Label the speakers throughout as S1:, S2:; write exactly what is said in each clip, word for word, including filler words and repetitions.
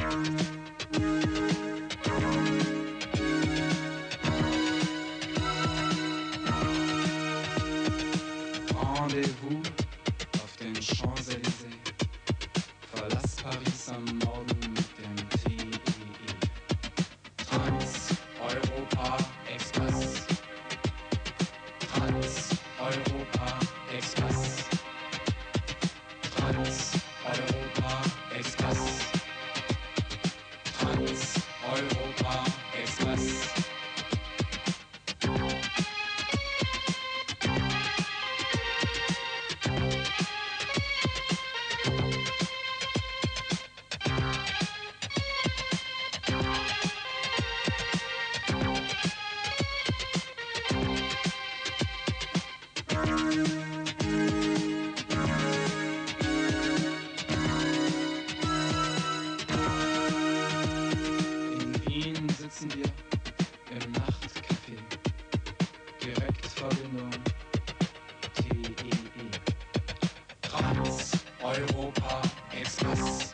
S1: Rendezvous auf den Champs-Élysées. Verlass Paris am Morgen mit dem T E E. Trans-Europa Express. Trans-Europa Express. Trans-Europa Express. Trans-Europa Express. Sitzen wir im Nachtcafé, Direktverbindung T E E. Trans-Europa Express.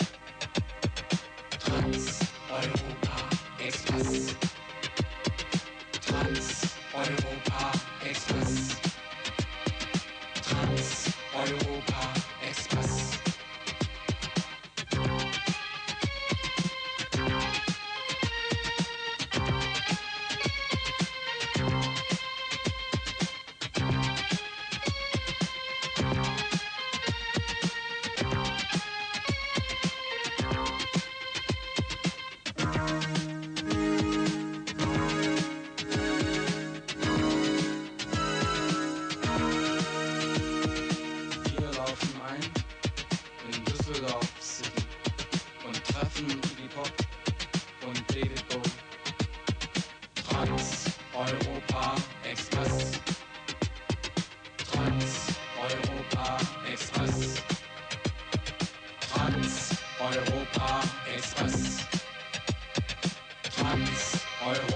S1: Trans-Europa Express. Trans-Europa Express. Trans-Europa Express. Trans-Europa Express. Trans-Europa Express. Trans-Europa Express. Trans-Europa